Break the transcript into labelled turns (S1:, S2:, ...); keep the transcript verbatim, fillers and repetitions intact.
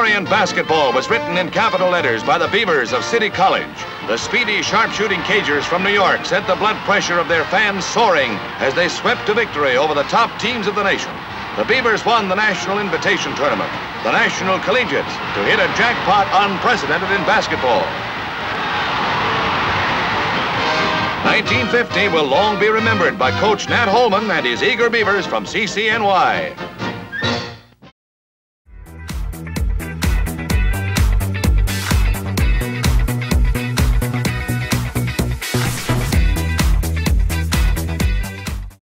S1: story in basketball was written in capital letters by the Beavers of City College. The speedy, sharp-shooting Cagers from New York sent the blood pressure of their fans soaring as they swept to victory over the top teams of the nation. The Beavers won the National Invitation Tournament, the National Collegiates, to hit a jackpot unprecedented in basketball. nineteen fifty will long be remembered by Coach Nat Holman and his eager Beavers from C C N Y.